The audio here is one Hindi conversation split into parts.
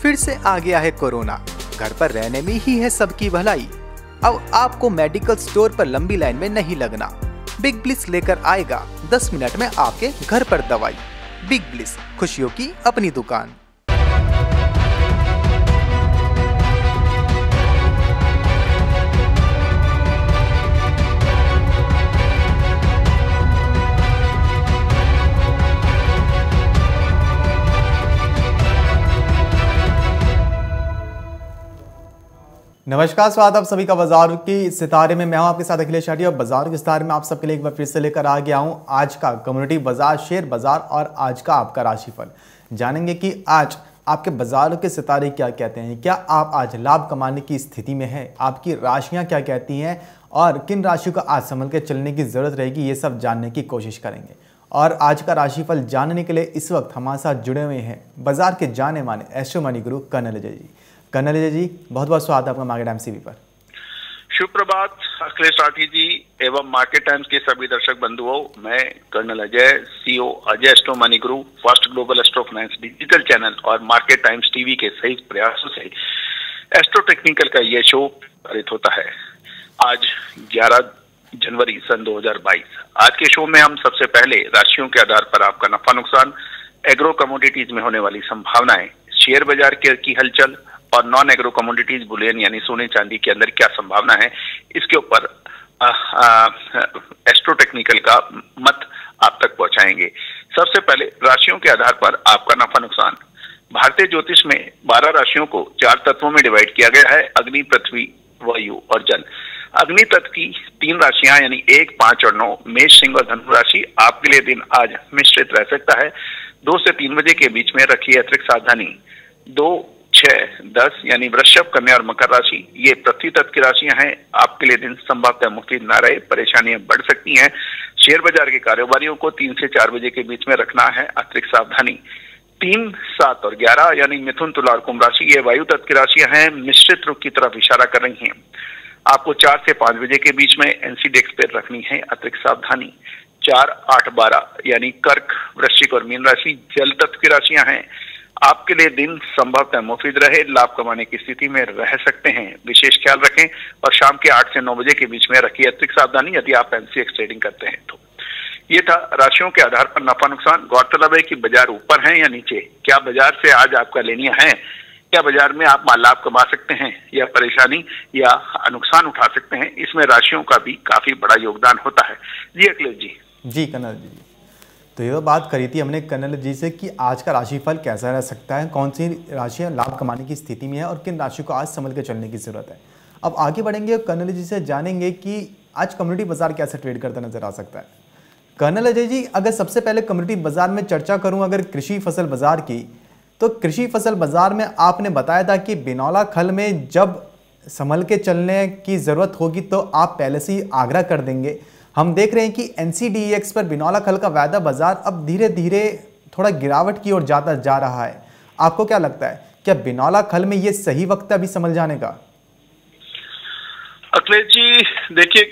फिर से आ गया है कोरोना। घर पर रहने में ही है सबकी भलाई। अब आपको मेडिकल स्टोर पर लंबी लाइन में नहीं लगना। बिग ब्लिस लेकर आएगा 10 मिनट में आपके घर पर दवाई। बिग ब्लिस, खुशियों की अपनी दुकान। नमस्कार, स्वागत आप सभी का बाजार की सितारे में। मैं हूं आपके साथ अखिलेश शाटी और बाजार के सितारे में आप सबके लिए एक बार फिर से लेकर आ गया हूं आज का कम्युनिटी बाजार, शेयर बाजार और आज का आपका राशिफल। जानेंगे कि आज आपके बाजारों के सितारे क्या कहते हैं, क्या आप आज लाभ कमाने की स्थिति में हैं, आपकी राशियां क्या कहती हैं और किन राशियों को आज संभल के चलने की जरूरत रहेगी, ये सब जानने की कोशिश करेंगे। और आज का राशिफल जानने के लिए इस वक्त हमारे साथ जुड़े हुए हैं बाजार के जाने माने Astro Money Guru colonel Ajay ji. Colonel Ajay ji, बहुत बहुत स्वागत है आपका मार्केट टाइम्स टीवी पर। शुभ प्रभात अखिलेश राठी जी एवं मार्केट टाइम्स के सभी दर्शक बंधुओं। मैं colonel Ajay, CEO Ajay Astro Money Guru, first global astro finance digital channel और मार्केट टाइम्स टीवी के सही प्रयासों से एस्ट्रो टेक्निकल का ये शो प्रसारित होता है। आज 11 जनवरी सन 2022। आज के शो में हम सबसे पहले राशियों के आधार पर आपका नफा नुकसान, एग्रो कमोडिटीज में होने वाली संभावनाएं, शेयर बाजार की हलचल और नॉन एग्रो कमोडिटीज बुलियन यानी सोने चांदी के अंदर क्या संभावना है, इसके ऊपर एस्ट्रो टेक्निकल का मत आप तक पहुंचाएंगे। सबसे पहले राशियों के आधार पर आपका नफा नुकसान। भारतीय ज्योतिष में 12 राशियों को 4 तत्वों में डिवाइड किया गया है, अग्नि, पृथ्वी, वायु और जल। अग्नि तत्व की 3 राशियां यानी 1, 5 और 9 मेष, सिंह और धनु राशि। आपके लिए दिन आज मिश्रित रह सकता है। 2 से 3 बजे के बीच में रखिए अतिरिक्त सावधानी। 2, 6, 10 यानी वृषभ, कन्या और मकर राशि, ये पृथ्वी तत्व की राशियां हैं। आपके लिए दिन संभवतः मुफीद ना रहे, परेशानियां बढ़ सकती हैं। शेयर बाजार के कारोबारियों को 3 से 4 बजे के बीच में रखना है अतिरिक्त सावधानी। 3, 7 और 11 यानी मिथुन, तुला और कुंभ राशि, ये वायु तत्व की राशियां हैं, मिश्रित रुख की तरफ इशारा कर रही हैं। आपको 4 से 5 बजे के बीच में एनसीडेक्स पर रखनी है अतिरिक्त सावधानी। 4, 8, 12 यानी कर्क, वृश्चिक और मीन राशि, जल तत्व की राशियां हैं। आपके लिए दिन संभवतः मुफीद रहे, लाभ कमाने की स्थिति में रह सकते हैं, विशेष ख्याल रखें। और शाम के 8 से 9 बजे के बीच में रखिए अतिरिक्त सावधानी यदि आप एनसीएक्स ट्रेडिंग करते हैं तो। ये था राशियों के आधार पर नफा नुकसान। गौरतलब है कि बाजार ऊपर है या नीचे, क्या बाजार से आज आपका लेनिया है, क्या बाजार में आप लाभ कमा सकते हैं या परेशानी या नुकसान उठा सकते हैं, इसमें राशियों का भी काफी बड़ा योगदान होता है। जी अखिलेश जी। जी कर्नल जी, तो ये बात करी थी हमने कर्नल जी से कि आज का राशिफल कैसा रह सकता है, कौन सी राशियां लाभ कमाने की स्थिति में है और किन राशियों को आज संभल के चलने की जरूरत है। अब आगे बढ़ेंगे और कर्नल जी से जानेंगे कि आज कम्युनिटी बाजार कैसे ट्रेड करता नजर आ सकता है। कर्नल अजय जी, अगर सबसे पहले कम्युनिटी बाजार में चर्चा करूं अगर कृषि फसल बाजार की, तो कृषि फसल बाजार में आपने बताया था कि बिनौला खल में जब संभल के चलने की जरूरत होगी तो आप पहले से ही आग्रह कर देंगे। हम देख रहे हैं कि एनसीडीएक्स पर बिनौला खल का वायदा बाजार अब धीरे धीरे थोड़ा गिरावट की ओर जाता जा रहा है। आपको क्या लगता है, क्या बिनौला खल में ये सही वक्त है अभी संभल जाने का? अखिलेश जी देखिए,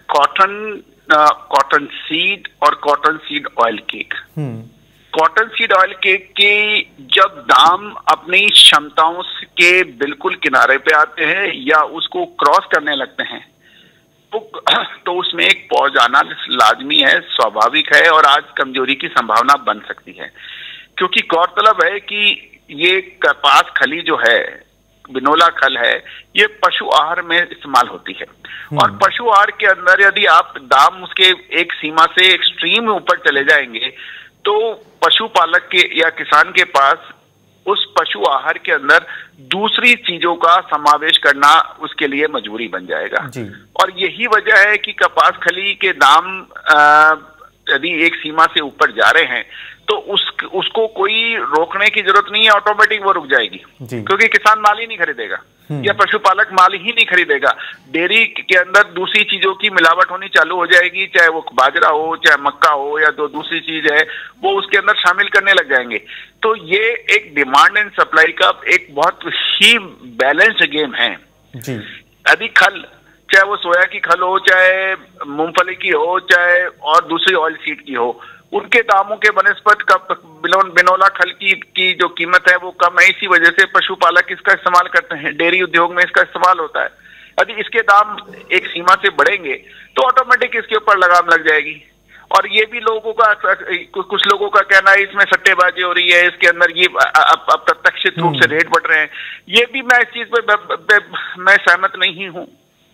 कॉटन सीड और cotton seed oil cake, cotton seed oil cake के जब दाम अपनी क्षमताओं के बिल्कुल किनारे पे आते हैं या उसको क्रॉस करने लगते हैं तो उसमें एक पॉज आना लाजमी है, स्वाभाविक है और आज कमजोरी की संभावना बन सकती है। क्योंकि गौरतलब है कि ये कपास खली जो है, बिनौला खल है, ये पशु आहार में इस्तेमाल होती है और पशु आहार के अंदर यदि आप दाम उसके एक सीमा से एक्सट्रीम ऊपर चले जाएंगे तो पशुपालक के या किसान के पास उस पशु आहार के अंदर दूसरी चीजों का समावेश करना उसके लिए मजबूरी बन जाएगा। और यही वजह है कि कपास खली के दाम यदि एक सीमा से ऊपर जा रहे हैं तो उसको कोई रोकने की जरूरत नहीं है, ऑटोमेटिक वो रुक जाएगी क्योंकि किसान माल ही नहीं खरीदेगा या पशुपालक माल ही नहीं खरीदेगा। डेयरी के अंदर दूसरी चीजों की मिलावट होनी चालू हो जाएगी, चाहे वो बाजरा हो, चाहे मक्का हो या जो दूसरी चीज है वो उसके अंदर शामिल करने लग जाएंगे। तो ये एक डिमांड एंड सप्लाई का एक बहुत ही बैलेंस्ड गेम है। यदि खल, चाहे वो सोया की खल हो, चाहे मूंगफली की हो, चाहे और दूसरी ऑयल सीड की हो, उनके दामों के बनस्पत का बिनौला खल की जो कीमत है वो कम है, इसी वजह से पशुपालक इसका इस्तेमाल करते हैं, डेयरी उद्योग में इसका इस्तेमाल होता है। यदि इसके दाम एक सीमा से बढ़ेंगे तो ऑटोमेटिक इसके ऊपर लगाम लग जाएगी। और ये भी लोगों का, कुछ लोगों का कहना है इसमें सट्टेबाजी हो रही है, इसके अंदर ये अप्रत्याशित रूप से रेट बढ़ रहे हैं, ये भी मैं इस चीज पे मैं सहमत नहीं हूं।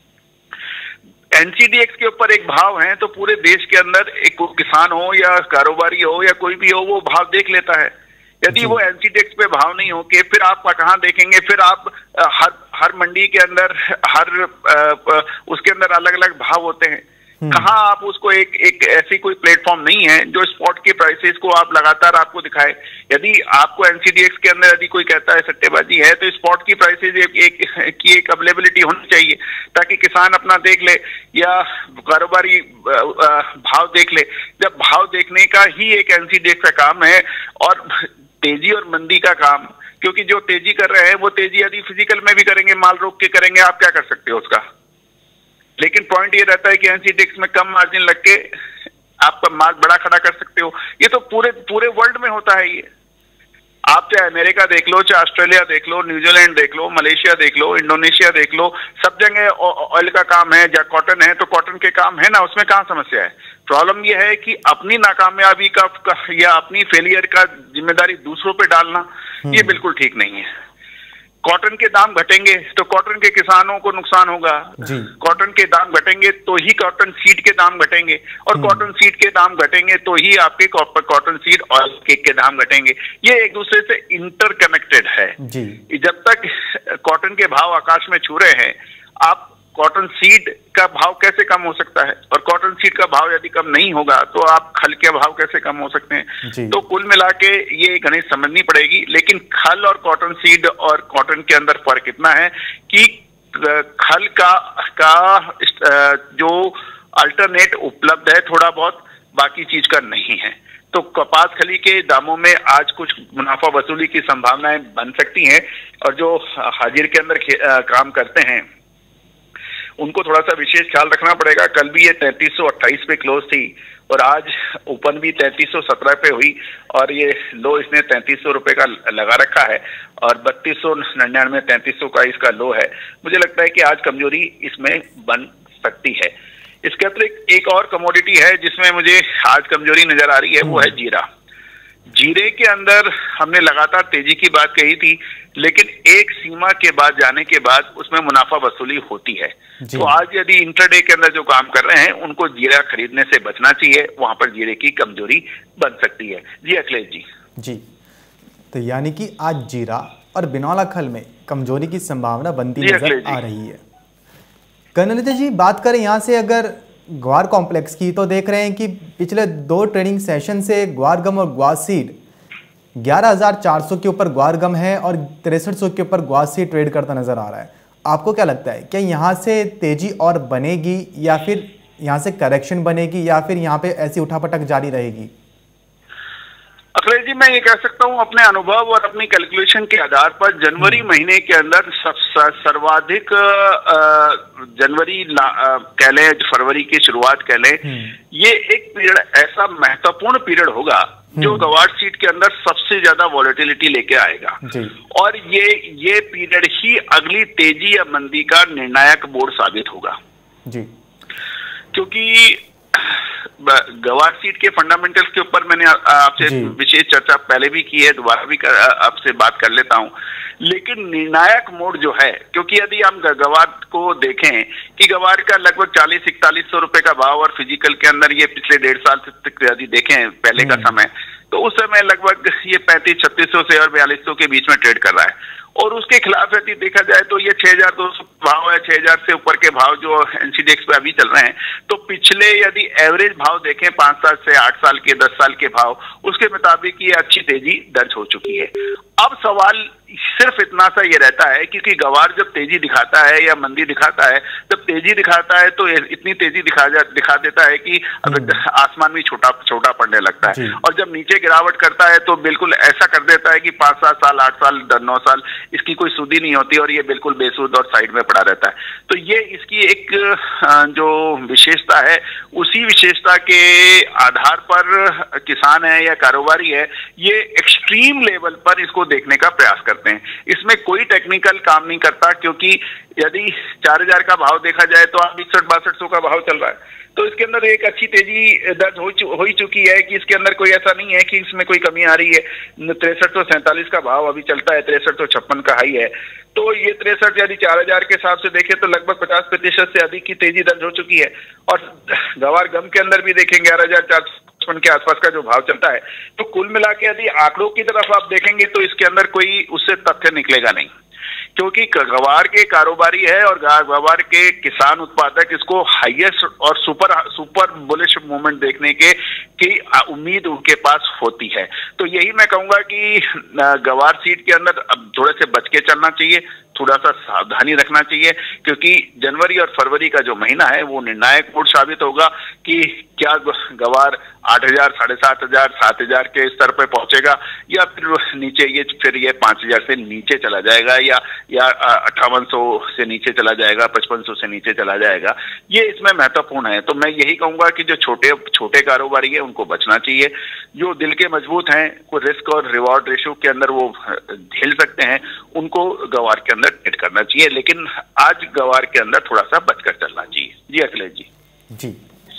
एनसीडीएक्स के ऊपर एक भाव है तो पूरे देश के अंदर एक किसान हो या कारोबारी हो या कोई भी हो वो भाव देख लेता है। यदि वो एनसीडीएक्स पे भाव नहीं हो के फिर आप कहाँ देखेंगे, फिर आप हर मंडी के अंदर उसके अंदर अलग अलग भाव होते हैं, कहाँ आप उसको एक ऐसी कोई प्लेटफॉर्म नहीं है जो स्पॉट के प्राइसेस को आप लगातार आपको दिखाए। यदि आपको एनसीडीएक्स के अंदर यदि कोई कहता है सट्टेबाजी है तो स्पॉट की प्राइसेस एक अवेलेबिलिटी होनी चाहिए ताकि किसान अपना देख ले या कारोबारी भाव देख ले। जब भाव देखने का ही एक एनसीडीएक्स का काम है और तेजी और मंदी का काम, क्योंकि जो तेजी कर रहे हैं वो तेजी यदि फिजिकल में भी करेंगे, माल रोक के करेंगे, आप क्या कर सकते हो उसका। लेकिन पॉइंट ये रहता है कि एनसीडीएक्स में कम मार्जिन लग के आपका माल बड़ा खड़ा कर सकते हो। ये तो पूरे वर्ल्ड में होता है। ये आप चाहे अमेरिका देख लो, चाहे ऑस्ट्रेलिया देख लो, न्यूजीलैंड देख लो, मलेशिया देख लो, इंडोनेशिया देख लो, सब जगह ऑयल का काम है या कॉटन है तो कॉटन के काम है ना, उसमें कहाँ समस्या है। प्रॉब्लम यह है कि अपनी नाकामयाबी का या अपनी फेलियर का जिम्मेदारी दूसरों पे डालना, ये बिल्कुल ठीक नहीं है। कॉटन के दाम घटेंगे तो कॉटन के किसानों को नुकसान होगा, कॉटन के दाम घटेंगे तो ही कॉटन सीड के दाम घटेंगे और कॉटन सीड के दाम घटेंगे तो ही आपके कॉटन सीड ऑयल के दाम घटेंगे। ये एक दूसरे से इंटरकनेक्टेड है जी। जब तक कॉटन के भाव आकाश में छू रहे हैं, आप कॉटन सीड का भाव कैसे कम हो सकता है, और कॉटन सीड का भाव यदि कम नहीं होगा तो आप खल के भाव कैसे कम हो सकते हैं। तो कुल मिला के ये गणित समझनी पड़ेगी। लेकिन खल और कॉटन सीड और कॉटन के अंदर फर्क इतना है कि खल का जो अल्टरनेट उपलब्ध है थोड़ा बहुत, बाकी चीज का नहीं है। तो कपास खली के दामों में आज कुछ मुनाफा वसूली की संभावनाएं बन सकती हैं और जो हाजिर के अंदर काम करते हैं उनको थोड़ा सा विशेष ख्याल रखना पड़ेगा। कल भी ये 3328 पे क्लोज थी और आज ओपन भी 3317 पे हुई और ये लो इसने 3300 रुपए का लगा रखा है और 3299 3300 का इसका लो है। मुझे लगता है कि आज कमजोरी इसमें बन सकती है। इसके अतिरिक्त एक और कमोडिटी है जिसमें मुझे आज कमजोरी नजर आ रही है, वो है जीरा। जीरे के अंदर हमने लगातार तेजी की बात कही थी, लेकिन एक सीमा के बाद जाने के बाद उसमें मुनाफा वसूली होती है। तो आज यदि इंट्राडे के अंदर जो काम कर रहे हैं उनको जीरा खरीदने से बचना चाहिए, वहां पर जीरे की कमजोरी बन सकती है। जी अखिलेश जी। तो यानी कि आज जीरा और बिनौला खल में कमजोरी की संभावना बनती नजर आ रही है। कर्नल जी बात करें यहाँ से अगर ग्वार कॉम्प्लेक्स की, तो देख रहे हैं कि पिछले 2 ट्रेडिंग सेशन से ग्वार गम और ग्वार सीड 11,400 के ऊपर ग्वार गम है और 6300 के ऊपर ग्वार सीड ट्रेड करता नजर आ रहा है। आपको क्या लगता है, क्या यहाँ से तेजी और बनेगी या फिर यहाँ से करेक्शन बनेगी या फिर यहाँ पे ऐसी उठापटक जारी रहेगी? अखिलेश जी, मैं ये कह सकता हूँ अपने अनुभव और अपनी कैलकुलेशन के आधार पर जनवरी महीने के अंदर सर्वाधिक जनवरी कह लें, फरवरी की शुरुआत कह लें, ये एक पीरियड ऐसा महत्वपूर्ण पीरियड होगा जो गवार सीट के अंदर सबसे ज्यादा वॉलेटिलिटी लेके आएगा और ये पीरियड ही अगली तेजी या मंदी का निर्णायक मोड़ साबित होगा जी। क्योंकि गवार सीट के फंडामेंटल्स के ऊपर मैंने आपसे विशेष चर्चा पहले भी की है, दोबारा भी आपसे बात कर लेता हूं। लेकिन निर्णायक मोड़ जो है, क्योंकि यदि हम गवार को देखें कि गवार का लगभग 40-4100 रुपए का भाव और फिजिकल के अंदर ये पिछले 1.5 साल तक यदि देखें पहले का समय, तो उस समय लगभग ये 35-3600 से और 4200 के बीच में ट्रेड कर रहा है। और उसके खिलाफ यदि देखा जाए तो ये 6200 भाव है, 6000 से ऊपर के भाव जो एनसीडीएक्स पे अभी चल रहे हैं। तो पिछले यदि एवरेज भाव देखें 5 साल से 8 साल के 10 साल के भाव, उसके मुताबिक ये अच्छी तेजी दर्ज हो चुकी है। अब सवाल सिर्फ इतना सा ये रहता है क्योंकि गवार जब तेजी दिखाता है या मंदी दिखाता है, जब तेजी दिखाता है तो इतनी तेजी दिखा देता है कि आसमान भी छोटा पड़ने लगता है, और जब नीचे गिरावट करता है तो बिल्कुल ऐसा कर देता है कि 5-7 साल 8 साल 9 साल इसकी कोई सुधी नहीं होती और ये बिल्कुल बेसुध और साइड में पड़ा रहता है। तो ये इसकी एक जो विशेषता है, उसी विशेषता के आधार पर किसान है या कारोबारी है, ये एक्सट्रीम लेवल पर इसको देखने का प्रयास करते हैं। इसमें कोई टेक्निकल काम नहीं करता, क्योंकि यदि 4000 का भाव देखा जाए तो आप 61-6200 का भाव चल रहा है, तो इसके अंदर एक अच्छी तेजी दर्ज हो ही चुकी है कि इसके अंदर कोई ऐसा नहीं है कि इसमें कोई कमी आ रही है। 6347 का भाव अभी चलता है, 6356 का हाई है। तो ये 63 यदि 4000 के हिसाब से देखें तो लगभग 50% से अधिक की तेजी दर्ज हो चुकी है। और गवार गम के अंदर भी देखेंगे 11455 के आसपास का जो भाव चलता है। तो कुल मिला के यदि आंकड़ों की तरफ आप देखेंगे तो इसके अंदर कोई उससे तथ्य निकलेगा नहीं, क्योंकि गवार के कारोबारी है और गवार के किसान उत्पादक इसको हाईएस्ट और सुपर बुलिश मूवमेंट देखने की उम्मीद उनके पास होती है। तो यही मैं कहूंगा कि गवार सीट के अंदर अब थोड़े से बच के चलना चाहिए, थोड़ा सा सावधानी रखना चाहिए, क्योंकि जनवरी और फरवरी का जो महीना है वो निर्णायक मोड़ साबित होगा कि क्या गवार 8000, 7500, 7000 के स्तर पर पहुंचेगा या फिर नीचे ये 5000 से नीचे चला जाएगा या 5800 से नीचे चला जाएगा, 5500 से नीचे चला जाएगा। ये इसमें महत्वपूर्ण है। तो मैं यही कहूंगा कि जो छोटे कारोबारी है उनको बचना चाहिए। जो दिल के मजबूत हैं, कोई रिस्क और रिवॉर्ड रेशियो के अंदर वो झेल सकते हैं, उनको गवार के अंदर ट्रेड करना चाहिए। लेकिन आज गवार के अंदर थोड़ा सा बचकर चलना चाहिए। जी अखिलेश जी। जी,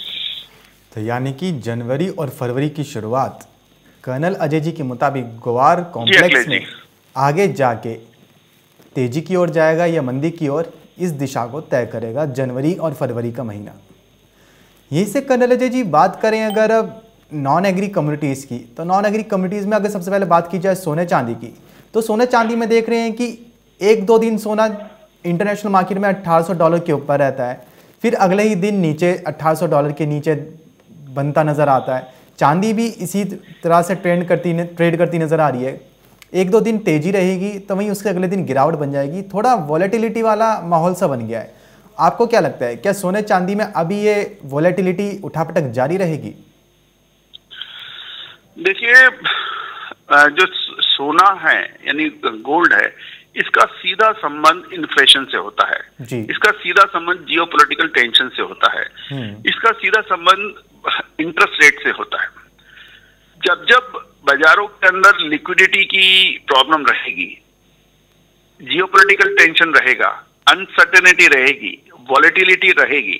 तो यानी कि जनवरी और फरवरी की शुरुआत कर्नल अजय जी के मुताबिक गवार कॉम्प्लेक्स में आगे जाके तेजी की ओर जाएगा या मंदी की ओर, इस दिशा को तय करेगा जनवरी और फरवरी का महीना। यहीं से कर्नल अजय जी बात करें अगर नॉन एग्री कम्युनिटीज़ की, तो नॉन एग्री कम्युनिटीज़ में अगर सबसे पहले बात की जाए सोने चांदी की, तो सोने चांदी में देख रहे हैं कि 1-2 दिन सोना इंटरनेशनल मार्केट में $1800 के ऊपर रहता है, फिर अगले ही दिन नीचे $1800 के नीचे बनता नज़र आता है। चांदी भी इसी तरह से ट्रेड करती नज़र आ रही है। 1-2 दिन तेजी रहेगी तो वहीं उसके अगले दिन गिरावट बन जाएगी। थोड़ा वॉलेटिलिटी वाला माहौल सा बन गया है। आपको क्या लगता है, क्या सोने चांदी में अभी ये वॉलेटिलिटी उठापटक जारी रहेगी? देखिए, जो सोना है यानी गोल्ड है, इसका सीधा संबंध इन्फ्लेशन से होता है जी। इसका सीधा संबंध जियोपॉलिटिकल टेंशन से होता है। इसका सीधा संबंध इंटरेस्ट रेट से होता है। जब बाजारों के अंदर लिक्विडिटी की प्रॉब्लम रहेगी, जियोपॉलिटिकल टेंशन रहेगा, अनसर्टेनिटी रहेगी, वॉलेटिलिटी रहेगी,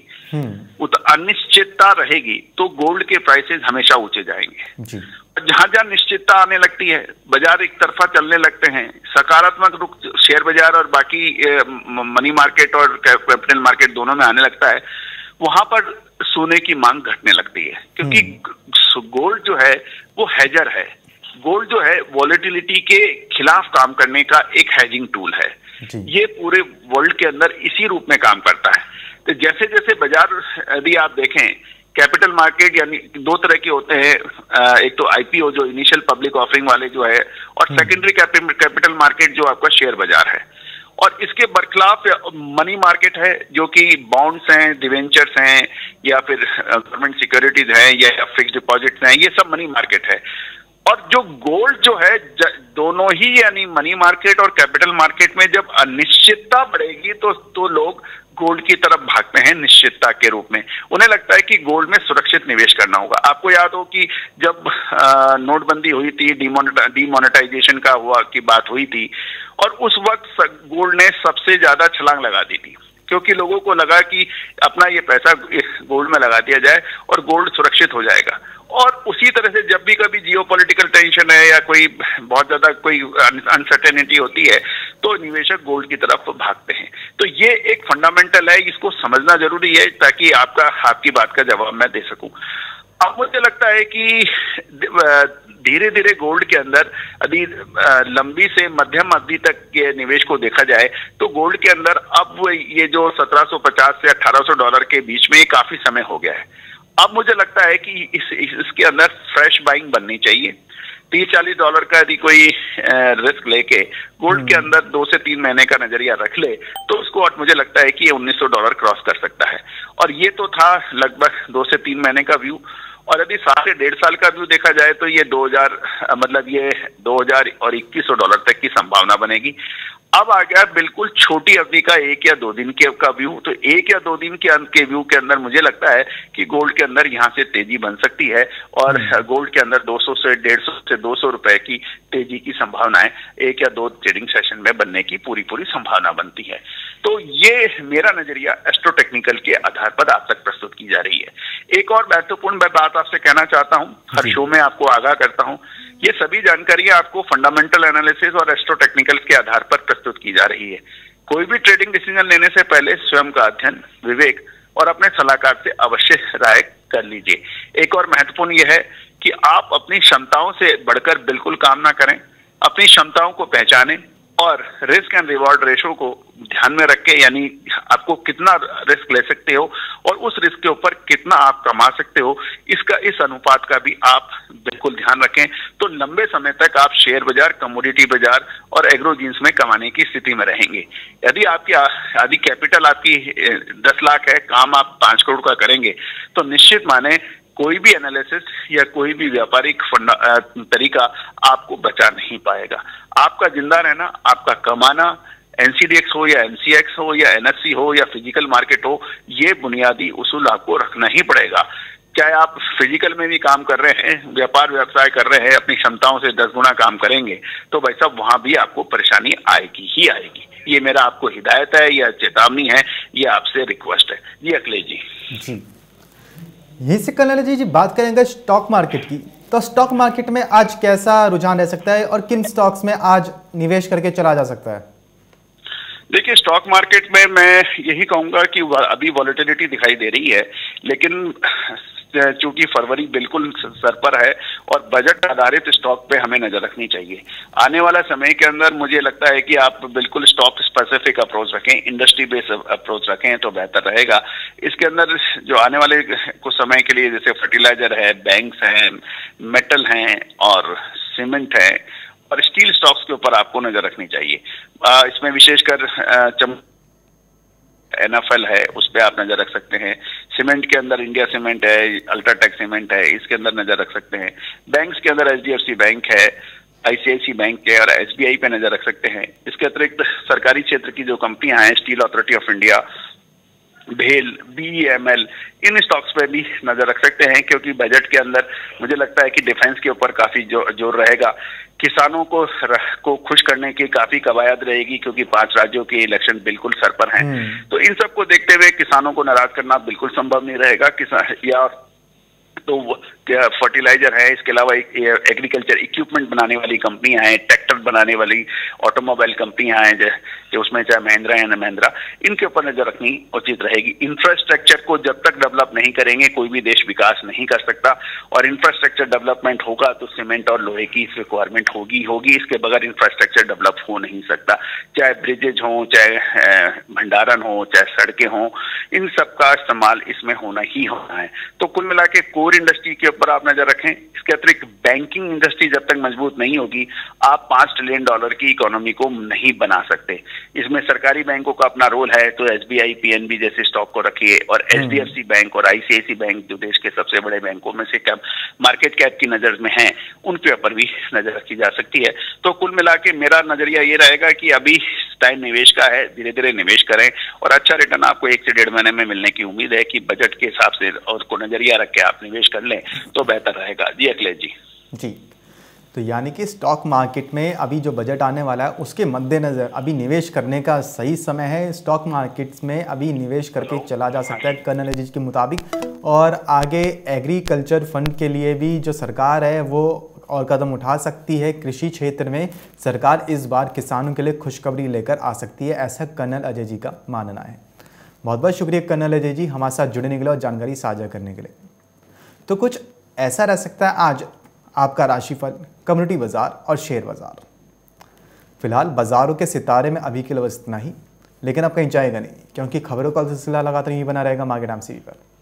अनिश्चितता रहेगी, तो गोल्ड के प्राइसेस हमेशा ऊंचे जाएंगे। जहां जहां निश्चितता आने लगती है, बाजार एक तरफा चलने लगते हैं, सकारात्मक रुख शेयर बाजार और बाकी मनी मार्केट और कैपिटल मार्केट दोनों में आने लगता है, वहां पर सोने की मांग घटने लगती है। क्योंकि गोल्ड जो है वो हेजर है। गोल्ड जो है वॉलेटिलिटी के खिलाफ काम करने का एक हेजिंग टूल है। ये पूरे वर्ल्ड के अंदर इसी रूप में काम करता है। तो जैसे जैसे बाजार, यदि आप देखें, कैपिटल मार्केट यानी 2 तरह के होते हैं, एक तो आईपीओ जो इनिशियल पब्लिक ऑफरिंग वाले जो है, और सेकेंडरी कैपिटल मार्केट जो आपका शेयर बाजार है। और इसके बरखिलाफ मनी मार्केट है, जो कि बॉन्ड्स हैं, डिवेंचर्स हैं, या फिर गवर्नमेंट सिक्योरिटीज हैं, या फिक्स्ड डिपॉजिट्स हैं, ये सब मनी मार्केट है। और जो गोल्ड जो है, दोनों ही यानी मनी मार्केट और कैपिटल मार्केट में जब अनिश्चितता बढ़ेगी तो लोग गोल्ड की तरफ भागते हैं निश्चितता के रूप में। उन्हें लगता है कि गोल्ड में सुरक्षित निवेश करना होगा। आपको याद हो कि जब नोटबंदी हुई थी, डीमोनेटाइजेशन का की बात हुई थी, और उस वक्त गोल्ड ने सबसे ज्यादा छलांग लगा दी थी, क्योंकि लोगों को लगा कि अपना ये पैसा गोल्ड में लगा दिया जाए और गोल्ड सुरक्षित हो जाएगा। और उसी तरह से जब भी कभी जियोपॉलिटिकल टेंशन है या कोई बहुत ज्यादा कोई अनसर्टेनिटी होती है, तो निवेशक गोल्ड की तरफ भागते हैं। तो ये एक फंडामेंटल है, इसको समझना जरूरी है ताकि आपकी बात का जवाब मैं दे सकूं। अब मुझे लगता है कि धीरे धीरे गोल्ड के अंदर यदि लंबी से मध्यम अवधि तक के निवेश को देखा जाए, तो गोल्ड के अंदर अब ये जो $1750 से $1800 के बीच में काफी समय हो गया है। अब मुझे लगता है कि इसके अंदर फ्रेश बाइंग बननी चाहिए। $30-40 का यदि कोई रिस्क लेके गोल्ड के अंदर 2 से 3 महीने का नजरिया रख ले, तो उसको मुझे लगता है कि ये $1900 क्रॉस कर सकता है। और ये तो था लगभग 2 से 3 महीने का व्यू। और यदि 7 से 1.5 साल का व्यू देखा जाए तो ये 2021 डॉलर तक की संभावना बनेगी। अब आ गया बिल्कुल छोटी अवधि का 1 या 2 दिन के का व्यू। तो 1 या 2 दिन के व्यू के अंदर मुझे लगता है कि गोल्ड के अंदर यहाँ से तेजी बन सकती है और गोल्ड के अंदर 200 से 150 से 200 रुपए की तेजी की संभावनाएं 1 या 2 ट्रेडिंग सेशन में बनने की पूरी संभावना बनती है। तो ये मेरा नजरिया एस्ट्रो टेक्निकल के आधार पर आप तक प्रस्तुत की जा रही है। एक और महत्वपूर्ण बात आपसे कहना चाहता हूँ, हर शो में आपको आगाह करता हूँ, ये सभी जानकारियां आपको फंडामेंटल एनालिसिस और एस्ट्रो टेक्निकल के आधार पर प्रस्तुत की जा रही है। कोई भी ट्रेडिंग डिसीजन लेने से पहले स्वयं का अध्ययन, विवेक और अपने सलाहकार से अवश्य राय कर लीजिए। एक और महत्वपूर्ण यह है कि आप अपनी क्षमताओं से बढ़कर बिल्कुल काम ना करें, अपनी क्षमताओं को पहचानें और रिस्क एंड रिवॉर्ड रेशो को ध्यान में रख के, यानी आपको कितना रिस्क ले सकते हो और उस रिस्क के ऊपर कितना आप कमा सकते हो, इस अनुपात का भी आप बिल्कुल ध्यान रखें। तो लंबे समय तक आप शेयर बाजार, कमोडिटी बाजार और एग्रो जीन्स में कमाने की स्थिति में रहेंगे। यदि आपकी आधी कैपिटल आपकी 10 लाख है, काम आप 5 करोड़ का करेंगे, तो निश्चित माने कोई भी एनालिसिस या कोई भी व्यापारिक तरीका आपको बचा नहीं पाएगा। आपका जिंदा रहना, आपका कमाना, एनसीडीएक्स हो या एमसीएक्स हो या एनएससी हो या फिजिकल मार्केट हो, ये बुनियादी उसूल आपको रखना ही पड़ेगा। चाहे आप फिजिकल में भी काम कर रहे हैं, व्यापार व्यवसाय कर रहे हैं, अपनी क्षमताओं से 10 गुना काम करेंगे, तो भाई साहब वहां भी आपको परेशानी आएगी ही आएगी। ये मेरा आपको हिदायत है या चेतावनी है, ये आपसे रिक्वेस्ट है। जी अखिलेश जी। यहीं से कर्नल जी बात करेंगे स्टॉक मार्केट की। तो स्टॉक मार्केट में आज कैसा रुझान रह सकता है और किन स्टॉक्स में आज निवेश करके चला जा सकता है? देखिए, स्टॉक मार्केट में मैं यही कहूंगा कि अभी वॉलेटिलिटी दिखाई दे रही है, लेकिन चूंकि फरवरी बिल्कुल सर पर है और बजट आधारित स्टॉक पे हमें नजर रखनी चाहिए। आने वाला समय के अंदर मुझे लगता है कि आप बिल्कुल स्टॉक स्पेसिफिक अप्रोच रखें, इंडस्ट्री बेस्ड अप्रोच रखें तो बेहतर रहेगा। इसके अंदर जो आने वाले कुछ समय के लिए जैसे फर्टिलाइजर है, बैंक्स हैं, मेटल हैं और सीमेंट है और स्टील स्टॉक्स के ऊपर आपको नजर रखनी चाहिए। इसमें विशेषकर NFL है, उस पर आप नजर रख सकते हैं। सीमेंट के अंदर इंडिया सीमेंट है, अल्ट्राटेक सीमेंट है, इसके अंदर नजर रख सकते हैं। बैंक्स के अंदर HDFC बैंक है, ICICI बैंक है और SBI पे नजर रख सकते हैं। इसके अतिरिक्त सरकारी क्षेत्र की जो कंपनियां हैं, स्टील अथॉरिटी ऑफ इंडिया, भेल, BEML, इन स्टॉक्स पे भी नजर रख सकते हैं, क्योंकि बजट के अंदर मुझे लगता है कि डिफेंस के ऊपर काफी जोर रहेगा। किसानों को खुश करने की काफी कवायद रहेगी, क्योंकि 5 राज्यों के इलेक्शन बिल्कुल सर पर हैं। तो इन सब को देखते हुए किसानों को नाराज करना बिल्कुल संभव नहीं रहेगा। तो फर्टिलाइजर है, इसके अलावा एग्रीकल्चर इक्विपमेंट बनाने वाली कंपनियां हैं, ट्रैक्टर बनाने वाली ऑटोमोबाइल कंपनियां हैं, जो उसमें चाहे महिंद्रा या महिंद्रा, इनके ऊपर नजर रखनी उचित रहेगी। इंफ्रास्ट्रक्चर को जब तक डेवलप नहीं करेंगे कोई भी देश विकास नहीं कर सकता, और इंफ्रास्ट्रक्चर डेवलपमेंट होगा तो सीमेंट और लोहे की रिक्वायरमेंट होगी। इसके बगैर इंफ्रास्ट्रक्चर डेवलप हो नहीं सकता। चाहे ब्रिजेज हो, चाहे भंडारण हो, चाहे सड़कें हों, इन सब का इस्तेमाल इसमें होना ही होना है। तो कुल मिला के कोर इंडस्ट्री के ऊपर आप नजर रखें। इसके अतिरिक्त बैंकिंग इंडस्ट्री जब तक मजबूत नहीं होगी, आप $5 ट्रिलियन की इकोनॉमी को नहीं बना सकते। इसमें सरकारी बैंकों का अपना रोल है, तो SBI, PNB जैसे स्टॉक को रखिए, और HDFC बैंक और ICICI बैंक जो देश के सबसे बड़े बैंकों में से कम मार्केट कैप की नजर में हैं, उनके ऊपर भी नजर रखी जा सकती है। तो कुल मिला के मेरा नजरिया ये रहेगा कि अभी टाइम निवेश का है, धीरे धीरे निवेश करें और अच्छा रिटर्न आपको 1 से 1.5 महीने में मिलने की उम्मीद है कि बजट के हिसाब से और को नजरिया रख के आप निवेश कर लें तो बेहतर रहेगा। जी अखिलेश जी। तो यानी कि स्टॉक मार्केट में अभी जो बजट आने वाला है उसके मद्देनज़र अभी निवेश करने का सही समय है। स्टॉक मार्केट्स में अभी निवेश करके चला जा सकता है कर्नल जी के मुताबिक, और आगे एग्रीकल्चर फंड के लिए भी जो सरकार है वो और कदम उठा सकती है। कृषि क्षेत्र में सरकार इस बार किसानों के लिए खुशखबरी लेकर आ सकती है, ऐसा कर्नल अजय जी का मानना है। बहुत बहुत शुक्रिया कर्नल अजय जी हमारे साथ जुड़ने के लिए और जानकारी साझा करने के लिए। तो कुछ ऐसा रह सकता है आज आपका राशिफल, कम्युनिटी बाजार और शेयर बाजार। फिलहाल बाजारों के सितारे में अभी के लिए बस इतना ही, लेकिन अब कहीं जाएगा नहीं, क्योंकि खबरों का सिलसिला लगातार यही बना रहेगा मार्केट टाइम्स TV पर।